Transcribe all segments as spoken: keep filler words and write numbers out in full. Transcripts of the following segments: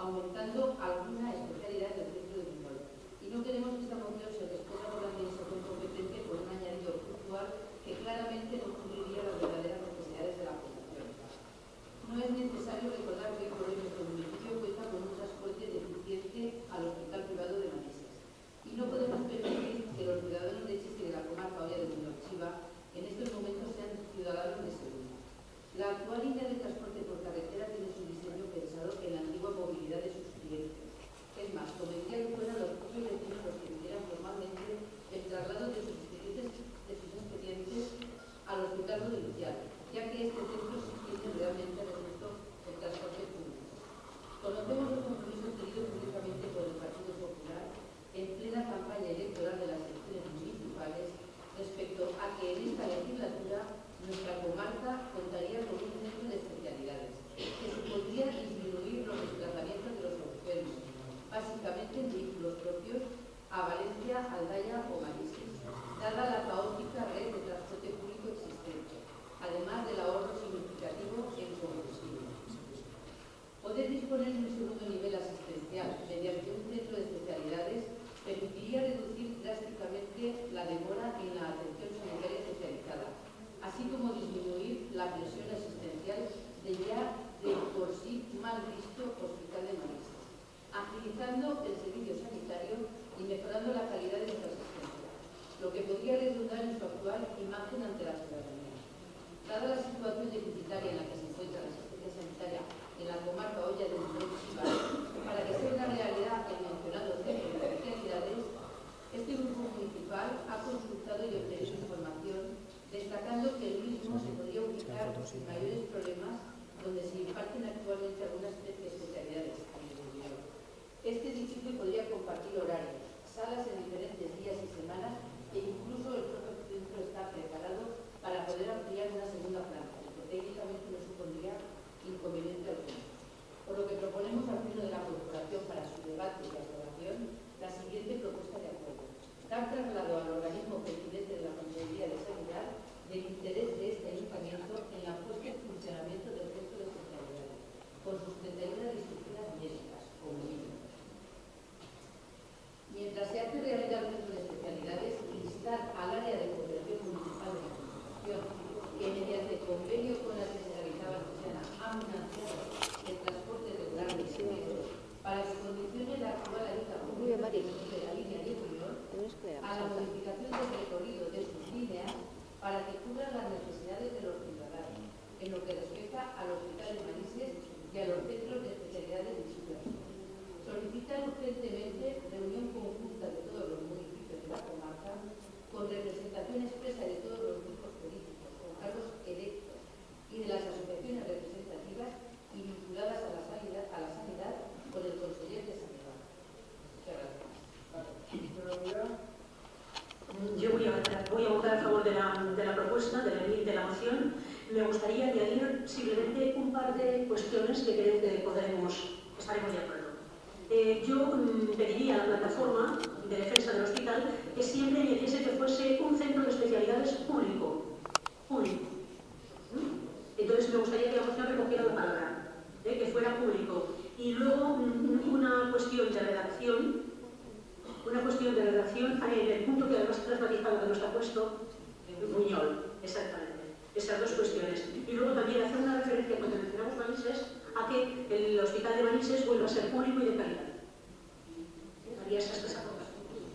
aumentando alguna especialidad del centro de Buñol. Y no queremos que esta moción se responda por la administración competente por un añadido puntual que claramente no cubriría las verdaderas necesidades de la población. No es necesario recordar que hoy por hoy nuestro municipio cuenta con un transporte deficiente al hospital privado de Manises. Y no podemos permitir que los ciudadanos de Cheste y de la comarca Oia de Buñol-Chiva en estos momentos sean ciudadanos de segunda. La actual línea de transporte por carretera tiene su diseño pensado en la antigua movilidad de sus clientes. Es más, convendría que fueran los propios vecinos los que hicieran formalmente el traslado de sus expedientes, de sus expedientes al hospital provincial, ya que este centro sí tiene realmente resuelto el transporte público. Conocemos los compromisos adquiridos públicamente por el Partido Popular en plena campaña electoral de las elecciones municipales respecto a que en esta legislatura nuestra comarca contaría con un centro de especialidades que supondría disminuir los desplazamientos de los enfermos, básicamente en vehículos propios, a Valencia, Aldaya o Manises, dada la caótica red de transporte público existente, además del ahorro significativo en combustible. Poder disponer de un segundo nivel asistencial mediante un centro de especialidades permitiría reducir drásticamente la demora en la atención sanitaria especializada, así como disminuir la presión asistencial de ya de por sí mal visto Hospital de Manises, agilizando el servicio sanitario y mejorando la calidad de nuestra asistencia, lo que podría redundar en su actual imagen ante la ciudadanía. Dada la situación deficitaria en la que se encuentra la asistencia sanitaria en la comarca Oia de Buñol-Chiva, para que sea una realidad el mencionado centro de especialidades, este grupo municipal ha consultado y obtenido información destacando que el mismo se podría ubicar sin mayores problemas donde se imparten actualmente algunas especialidades. Este edificio podría compartir horarios, salas en diferentes días y semanas e incluso el propio centro está preparado para poder ampliar una segunda planta, lo que técnicamente no supondría inconveniente alguno. Por lo que proponemos al Pleno de la Corporación para su debate y aprobación la siguiente propuesta de acuerdo. Dar traslado al organismo presidente de la Consejería de Sanidad del interés de este ayuntamiento en la puesta en funcionamiento del centro de especialidades, con sus treinta y una disciplinas médicas, como mínimo. Mientras se hace realidad el centro de especialidades, instar al área de cooperación municipal de la Administración que mediante convenio con la Generalitat Valenciana ha financiado el transporte regular de viajeros para que condicione la actual ayuda pública de la línea de Buñol a la modificación del recorrido de sus líneas para que cubran las necesidades de los ciudadanos, en lo que respecta al Hospital de Manises y a los centros de especialidades de Chile. Solicitan urgentemente reunión conjunta de todos los municipios de la comarca con representación expresa de todos los grupos políticos, con cargos electos y de las asociaciones representativas y vinculadas a la sanidad, a la sanidad con el conseller de Sanidad. Muchas gracias. Yo voy a, voy a votar a favor de la, de la propuesta, de la, de la moción. Me gustaría añadir simplemente un par de cuestiones que creo que podremos, estaremos de acuerdo. Eh, yo mm, pediría a la plataforma de defensa del hospital que siempre añadiese que fuese un centro de especialidades público. Público. ¿Mm? Entonces me gustaría que la moción recogiera la palabra, ¿eh? Que fuera público. Y luego mm, una cuestión de redacción. Una cuestión de redacción en el punto que además has matizado que no está puesto, Buñol, exactamente. Esas dos cuestiones. Y luego también hacer una referencia cuando mencionamos Manises a que el hospital de Manises vuelva a ser público y de calidad. Haría esas tres aportaciones.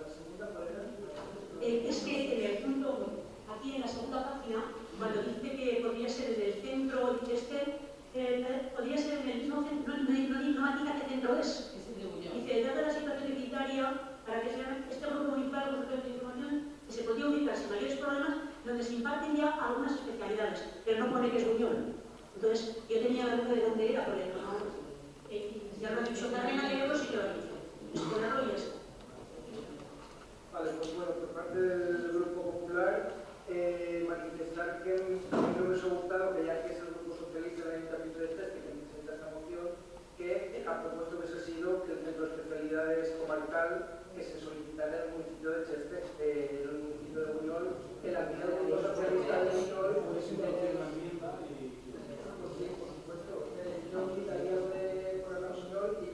Eh, es que en el punto, aquí en la segunda página, cuando dice que podría ser en el centro, este, eh, podría ser en el mismo centro, no, no, no, no indica qué centro es. Dice, dada la situación deficitaria, para que sea este grupo municipal con de información, que se podría ubicar sin mayores problemas, donde se imparten ya algunas especialidades, pero no pone que es Buñol. Entonces, yo tenía la duda de dónde era, porque no, eh, ya lo he dicho, Carmena que otro sí que lo ha dicho. Explorarlo y eso. Vale, pues bueno, por parte del Grupo Popular, eh, manifestar que a mí me hubiese gustado que ya que es el Grupo Socialista del Ayuntamiento de Cheste que presenta esta moción, que la propuesta hubiese sido que el centro de especialidades comarcal que se solicitara en el municipio de Cheste, eh, en el municipio de Buñol, en la medida del Grupo Socialista de Buñol, hubiese yo quitaría de poner a Buñol y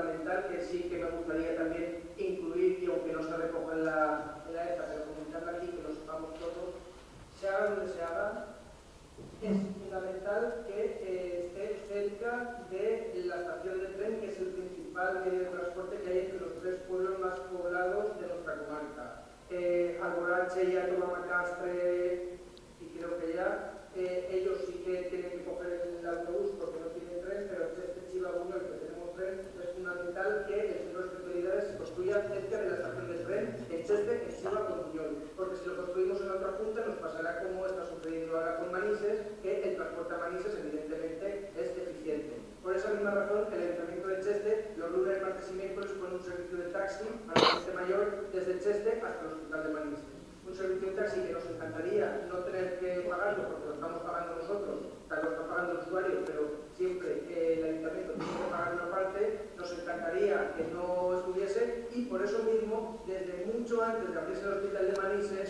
fundamental que sí que me gustaría también incluir, y aunque no se recoja en la, en la ETA, pero comentarla aquí, que lo sepamos todos, se haga donde se haga, es fundamental que eh, esté cerca de la estación de tren, que es el principal medio de transporte que hay entre los tres pueblos más poblados de nuestra comarca. Eh, Alborache, ya Macastre y creo que ya, eh, ellos sí que tienen que coger el autobús porque no tienen tren, pero este Chivabuno, el que tenemos tren, es fundamental que el centro de especialidades se construya cerca de la estación de tren en Cheste, en Chiva, con Buñol, porque si lo construimos en otra punta nos pasará como está sucediendo ahora con Manises, que el transporte a Manises evidentemente es deficiente. Por esa misma razón, el Ayuntamiento de Cheste, los lunes, martes y miércoles pone un servicio de taxi para la gente mayor desde Cheste hasta el Hospital de Manises. Un servicio de taxi que nos encantaría no tener que pagarlo porque lo estamos pagando nosotros, tal lo está pagando el usuario, pero siempre eh, el Ayuntamiento tiene que pagar una parte, nos encantaría que no estuviese, y por eso mismo, desde mucho antes de abrirse el Hospital de Manises,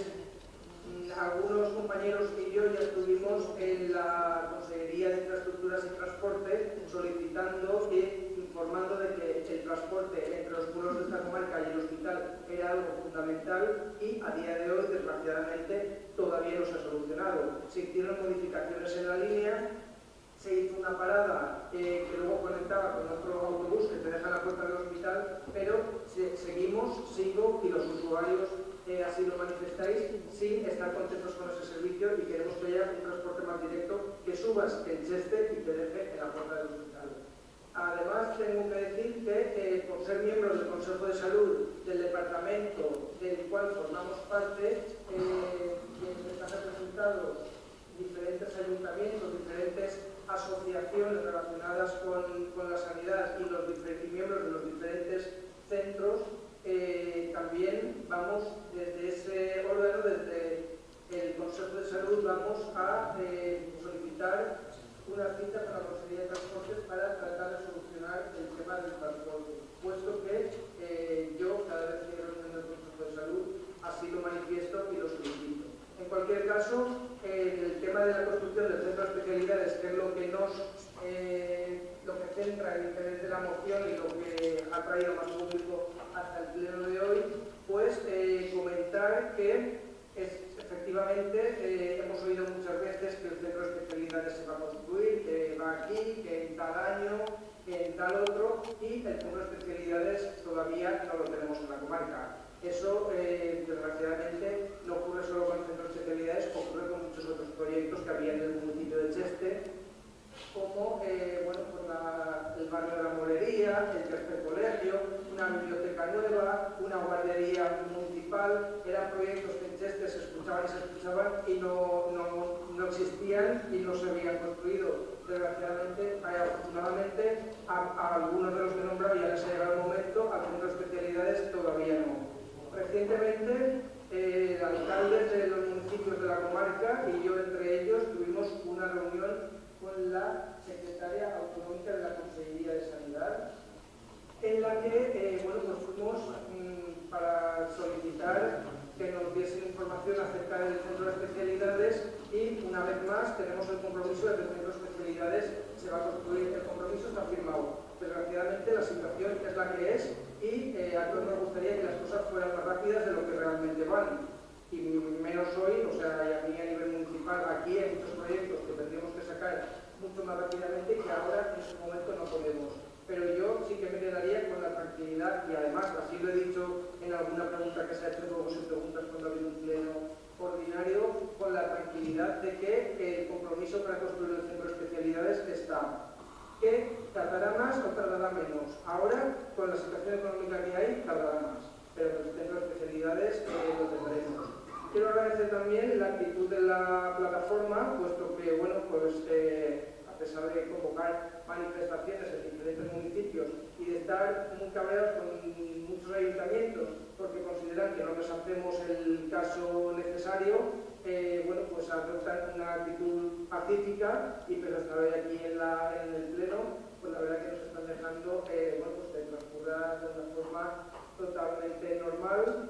algunos compañeros y yo ya estuvimos en la Consejería de Infraestructuras y Transporte solicitando e informando de que el transporte entre los pueblos de esta comarca y el hospital era algo fundamental, y a día de hoy, desgraciadamente, todavía no se ha solucionado. Se hicieron modificaciones en la línea, se hizo una parada eh, que luego conectaba con otro autobús que te deja en la puerta del hospital, pero se, seguimos, sigo, y los usuarios eh, así lo manifestáis, sin estar contentos con ese servicio, y queremos que haya un transporte más directo, que subas en Cheste y te deje en la puerta del hospital. Además, tengo que decir que eh, por ser miembros del Consejo de Salud del departamento del cual formamos parte, eh, están representados diferentes ayuntamientos, diferentes asociaciones relacionadas con, con la sanidad y los y miembros de los diferentes centros, eh, también vamos desde ese órgano, desde el Consejo de Salud, vamos a eh, solicitar una cita con la Consejería de Transportes para tratar de solucionar el tema del transporte, puesto que eh, yo cada vez que reúno en el Consejo de Salud así lo manifiesto y lo solicito. En cualquier caso, eh, el tema de la construcción del centro de especialidades, que es lo que nos eh, lo que centra el interés de la moción y lo que ha traído más público hasta el pleno de hoy, pues eh, comentar que es, efectivamente eh, hemos oído muchas veces que el centro de especialidades se va a construir, que va aquí, que en tal año, que en tal otro, y el centro de especialidades todavía no lo tenemos en la comarca. Eso, eh, desgraciadamente, no ocurre solo con el centro de especialidades, ocurre con muchos otros proyectos que había en el municipio de Cheste, como eh, bueno, pues la, el barrio de la Morería, el tercer colegio, una biblioteca nueva, una guardería municipal. Eran proyectos que en Cheste se escuchaban y se escuchaban y no, no, no existían y no se habían construido. Desgraciadamente, afortunadamente, a, a algunos de los que he nombrado ya les ha llegado el momento, a centros de especialidades todavía no. Recientemente, eh, alcaldes de los municipios de la comarca y yo entre ellos tuvimos una reunión con la secretaria autonómica de la Consejería de Sanidad, en la que eh, bueno, nos fuimos mmm, para solicitar que nos diesen información acerca del centro de especialidades, y una vez más tenemos el compromiso de que el centro de especialidades se va a construir. El compromiso está firmado. Desgraciadamente la situación es la que es, y eh, a todos nos gustaría que las cosas fueran más rápidas de lo que realmente van. Y menos hoy, o sea, y a mí a nivel municipal, aquí hay muchos proyectos que tendríamos que sacar mucho más rápidamente y que ahora en este momento no podemos. Pero yo sí que me quedaría con la tranquilidad, y además, así lo he dicho en alguna pregunta que se ha hecho, luego se preguntas cuando ha habido un pleno ordinario, con la tranquilidad de que el compromiso para construir el centro de especialidades está. Que tardará más o tardará menos. Ahora, con la situación económica que hay, tardará más. Pero el centro de especialidades eh, lo tendremos. Quiero agradecer también la actitud de la plataforma, puesto que, bueno, pues eh, a pesar de convocar manifestaciones en diferentes municipios y de estar muy cabreados con muchos ayuntamientos porque consideran que no les hacemos el caso necesario, eh, bueno, pues adoptan una actitud pacífica, y pero estar hoy aquí en, la, en el pleno, pues la verdad que nos están dejando, eh, bueno, pues que transcurra de una forma totalmente normal.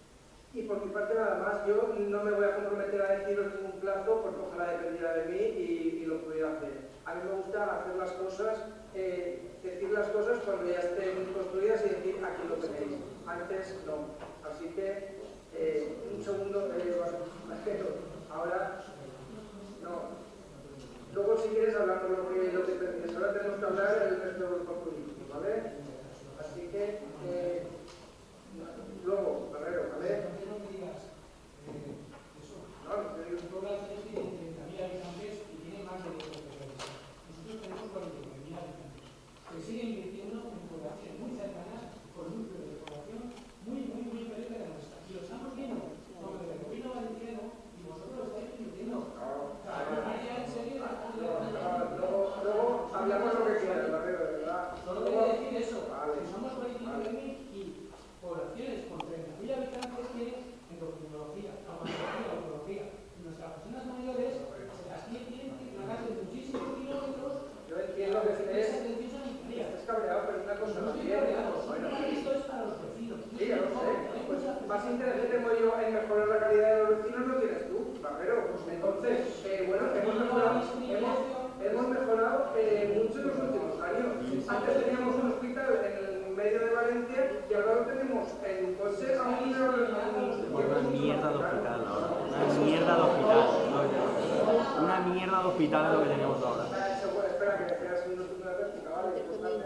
Y por mi parte nada más, yo no me voy a comprometer a deciros ningún plazo porque ojalá dependiera de mí y, y lo pudiera hacer. A mí me gusta hacer las cosas eh, decir las cosas cuando ya estén construidas y decir aquí lo tenéis. Antes no. Así que, eh, un segundo, eh, ahora no. Luego, si quieres, hablamos lo que, lo que termines. Ahora tenemos que hablar el resto del grupo político, ¿vale? Así que, eh, luego, Barrero, ¿vale? No me digas eso. No, no te digo. Todas las ciudades tienen treinta mil habitantes y tienen más de diez profesores. Nosotros tenemos cuarenta y nueve mil habitantes. Que siguen invirtiendo en poblaciones muy cercanas, con núcleos de población muy, muy, muy cerca de la nuestra. Y lo estamos viendo con el gobierno valenciano y vosotros lo estáis invirtiendo. No, ya en serio, luego, luego hablamos lo que quieras, Barrero, de verdad. solo quería decir eso. Vale. Si somos cuarenta y nueve mil y poblaciones con treinta mil habitantes tienen endocrinología, traumatología, oncología. Y nuestras personas mayores se las tienen que tragar de muchísimos kilómetros. Yo entiendo que estés, atención sanitaria. estés cabreado, pero una cosa No estoy también. cabreado. Bueno, Esto es para los vecinos. sí, ya lo sé. Pues más interés que tengo yo en mejorar la calidad de los vecinos lo tienes tú, Barrero. Entonces, eh, bueno, hemos mejorado, hemos, hemos mejorado eh, mucho en los últimos años. Antes teníamos un hospital en el medio de Valencia y ahora lo tenemos en coche a un Una mierda de hospital ahora. Una mierda de hospital. Una mierda de hospital es lo que tenemos ahora. Espera, que decías un hospital de réplica, ¿vale?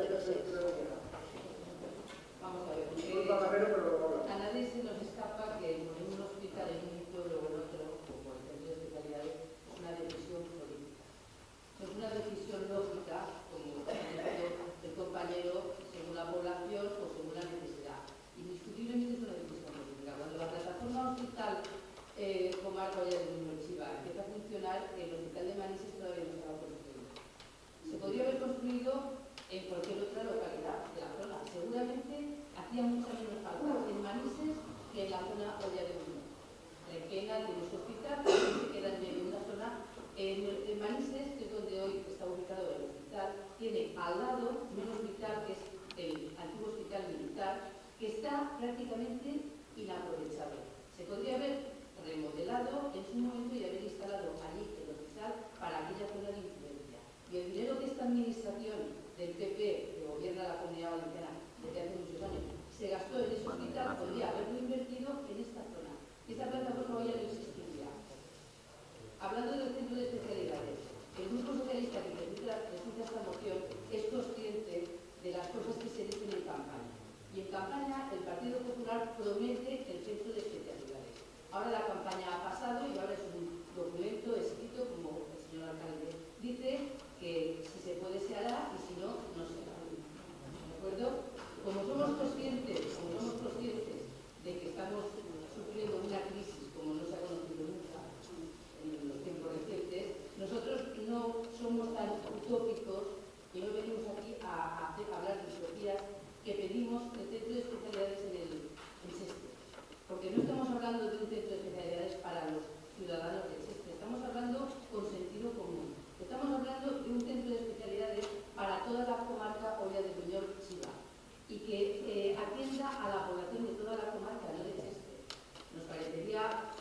Vamos a ver. Disculpa, Barrero, pero luego hablo. A nadie se nos escapa que en un hospital, en un pueblo o en otro, o por el centro de especialidades, es una decisión política. No es una decisión lógica, como ha dicho el compañero, según la población o según la necesidad. Indiscutiblemente es una decisión política. Cuando la plataforma hospital eh, comarca de Chiva empieza a funcionar, el hospital de Manises todavía no estaba construido. Se podría haber construido en cualquier otra localidad de la zona. Seguramente hacía mucha menos falta en Manises que en la zona Olla de Unión. Requena tiene su hospital, se queda en medio de una zona. En, en Manises, que es donde hoy está ubicado el hospital, tiene al lado un hospital que es el antiguo hospital militar, que está prácticamente inaprovechable. Se podría haber remodelado en su momento y haber instalado allí el hospital para aquella zona de influencia. Y el dinero que esta administración del P P, que gobierna la Comunidad Valenciana desde hace muchos años, se gastó en ese hospital, podría haberlo invertido en esta zona. Esta plataforma hoy ya no existiría. Hablando del centro de especialidades, el Grupo Socialista que presenta, presenta esta moción es consciente de las cosas que se dicen en campaña. Y en campaña el Partido Popular promete el centro de especialidades. Ahora la campaña ha pasado y ahora es un documento escrito, como el señor alcalde dice, que si se puede se hará y si no, no se hará. ¿De acuerdo? Como somos conscientes, como somos conscientes de que estamos sufriendo una crisis como no se ha conocido nunca en los tiempos recientes, nosotros no somos tan utópicos y no venimos aquí a, a, hacer, a hablar de utopías que pedimos el centro de especialidades en el en Cheste. Porque no estamos hablando de un centro de especialidades para los ciudadanos de Cheste, estamos hablando con sentido común. Estamos hablando de un centro de especialidades para toda la comarca Olla de Buñol, Chiva, y que eh, atienda a la población de toda la comarca, no de Cheste. Nos parecería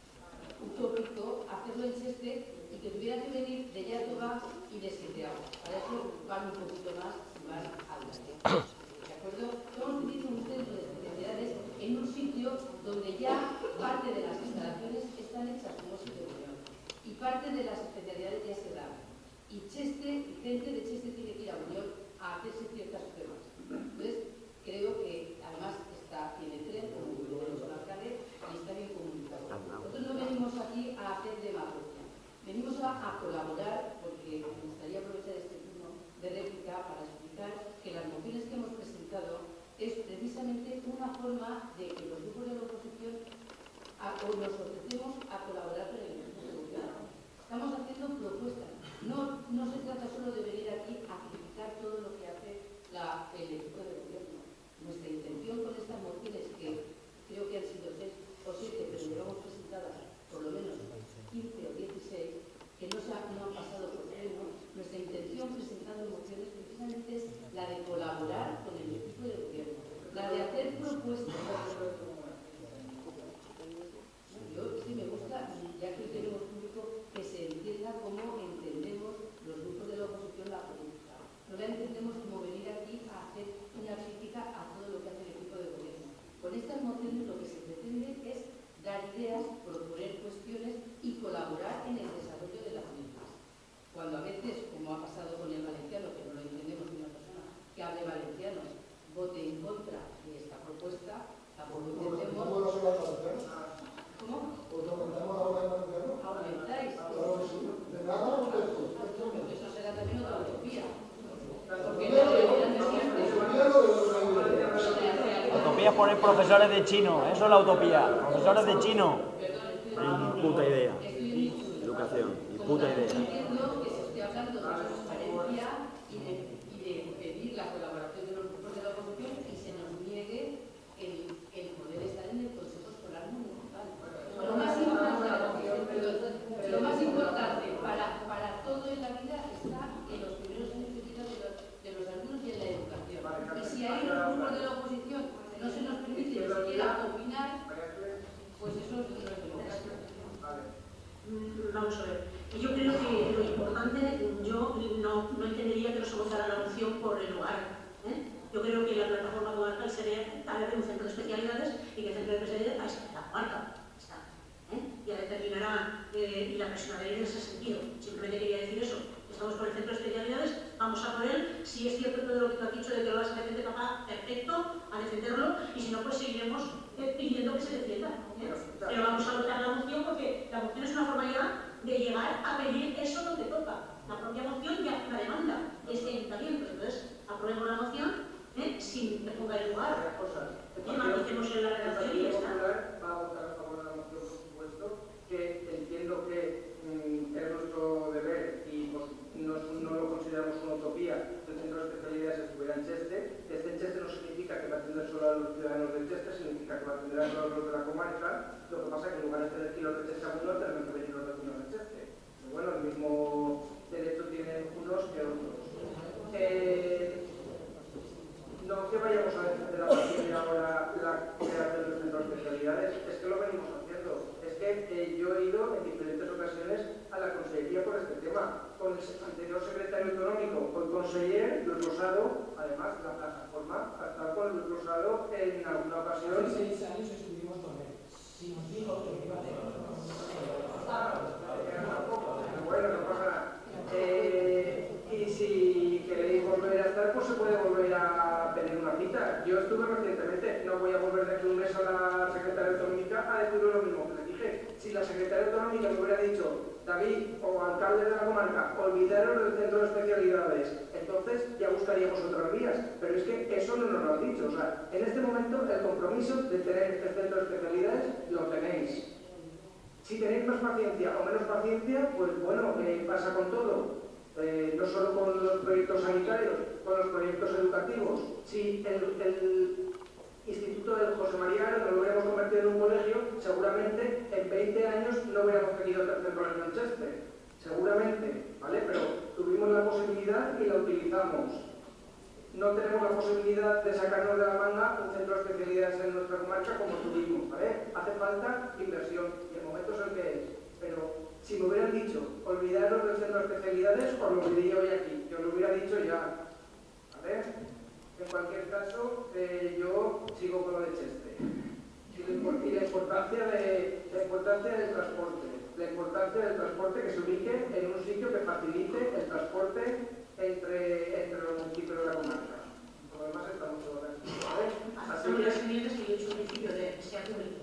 utópico hacerlo en Cheste y que tuviera que venir de Yatoba y de Sitiao. Para eso van un poquito más y van al norte. ¿De acuerdo? Estamos pidiendo un centro de especialidades en un sitio donde ya parte de las instalaciones están hechas como sitio de unión y parte de las especialidades ya se dan. Y Cheste, gente de Cheste tiene que ir a Buñol a hacerse ciertas pruebas. Entonces, creo que además está en el tren, como dice el alcalde, y está bien comunicado. Nosotros no venimos aquí a hacer demagogia, venimos a, a colaborar, porque me gustaría aprovechar este turno de réplica para explicar que las mociones que hemos presentado es precisamente una forma de que los grupos de la oposición a, o nos ofrecemos a colaborar con el equipo de gobierno. Estamos haciendo propuestas. No, no se trata solo de venir aquí a criticar todo lo que hace la, el equipo de gobierno. Nuestra intención con estas mociones, que creo que han sido seis o siete, pero llevamos presentadas por lo menos quince o dieciséis, que no, se ha, no han pasado por pleno, nuestra intención presentando mociones precisamente es la de colaborar con el equipo de gobierno, la de hacer propuestas. Yo poner profesores de chino, eso es la utopía. Profesores de chino. Ni puta idea. Educación, ni puta idea. Entiendo que se esté hablando de transparencia y de, y de pedir la colaboración de los grupos de la oposición y se nos niegue el, el poder estar en el Consejo Escolar Municipal. Lo más importante, lo más importante para, para todo en la vida está en los primeros años de vida de los, de los alumnos y en la educación. Y si hay los grupos de la oposición no se nos permite ni siquiera opinar, pues eso no es democracia. Vamos a ver. Yo creo que lo importante, yo no, no entendería que no se votara la moción por el lugar. ¿eh? Yo creo que la plataforma comarcal sería tal vez un centro de especialidades y que el centro de especialidades es la comarca. Está, ¿eh? Ya determinará eh, y la personalidad en ese sentido. Simplemente quería decir eso. Estamos por el centro de especialidades, vamos a por él. Si es cierto todo lo que tú has dicho de que lo vas a defender, papá, perfecto, a defenderlo. Y si no, pues seguiremos eh, pidiendo que se defienda. ¿eh? Pero vamos a votar la moción porque la moción es una formalidad de llegar a pedir eso donde toca. La propia moción ya hace una demanda de este ayuntamiento. Entonces, aprobemos la moción ¿eh? sin que ponga el lugar. Y maticemos en la redacción y ya está. Va a votar a favor de la moción, por supuesto, que entiendo que mmm, es nuestro deber y pues, no, no lo consideramos una utopía que el centro de especialidades estuviera en Cheste. Este en Cheste no significa que va a atender solo a los ciudadanos de Cheste, significa que va a atender a todos los de la comarca. Lo que pasa es que en lugar de tener que ir los de Cheste a uno, tenemos que venir los vecinos de Cheste. Pero bueno, el mismo derecho tienen unos que otros. Eh, no que vayamos a defender a partir de ahora la creación de los centros de especialidades, es que lo venimos haciendo. Es que eh, yo he ido en diferentes ocasiones a la Consellería por este tema, con el anterior secretario autonómico, con el conseller Luis Rosado, además la plataforma ha estado con Luis Rosado en alguna ocasión. Hace seis años estuvimos con él. Si nos dijo que iba a hacer. Bueno, no pasa nada. Eh, y si queréis volver a estar, pues se puede volver a pedir una cita. Yo estuve recientemente, no voy a volver de aquí un mes a la secretaria autonómica a decirle lo mismo que le dije. Si la secretaria autonómica me hubiera dicho, David o alcalde de la comarca, olvidaros del centro de especialidades, entonces ya buscaríamos otras vías. Pero es que eso no nos lo han dicho. O sea, en este momento el compromiso de tener este centro de especialidades lo tenéis. Si tenéis más paciencia o menos paciencia, pues bueno, eh, pasa con todo. Eh, no solo con los proyectos sanitarios, con los proyectos educativos. Si el, el Instituto del José María Aro no lo hubiéramos convertido en un colegio, seguramente en veinte años no hubiéramos tenido tercer colegio en Cheste. Seguramente, ¿vale? Pero tuvimos la posibilidad y la utilizamos. No tenemos la posibilidad de sacarnos de la manga un centro de especialidades en nuestra comarca como tuvimos, ¿vale? Hace falta inversión y el momento es el que es. Pero si me hubieran dicho, olvidaros del centro de especialidades, os lo diría hoy aquí. Yo lo hubiera dicho ya, ¿vale? En cualquier caso, eh, yo sigo con lo de Cheste. Y la importancia, de, la importancia del transporte. La importancia del transporte que se ubique en un sitio que facilite el transporte entre, entre los municipios de la comarca. Por lo demás estamos todos aquí, ¿vale? Así que... las enmiendas que yo he hecho al principio de que sea público.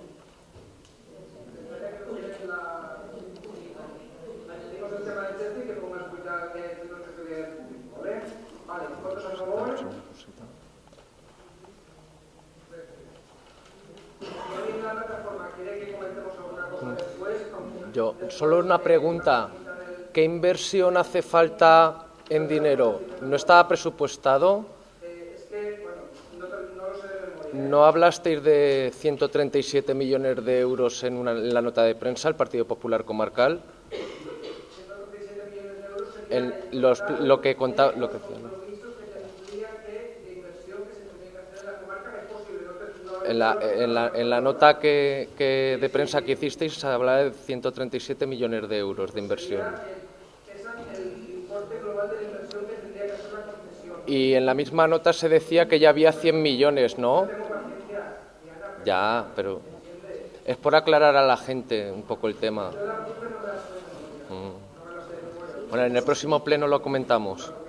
Tenemos el tema de Cheste y que ponga a explicar que el centro de especialidades público, ¿vale? Vale, ¿cuántos a favor? Yo, solo una pregunta. ¿Qué inversión hace falta en dinero? ¿No estaba presupuestado? ¿No hablasteis de ciento treinta y siete millones de euros en, una, en la nota de prensa del Partido Popular Comarcal? En los, lo que contaba... Lo que, ¿no? En la, en, la, en la nota que, que de prensa que hicisteis se hablaba de ciento treinta y siete millones de euros de inversión. Y en la misma nota se decía que ya había cien millones, ¿no? Ya, pero es por aclarar a la gente un poco el tema. Bueno, en el próximo pleno lo comentamos.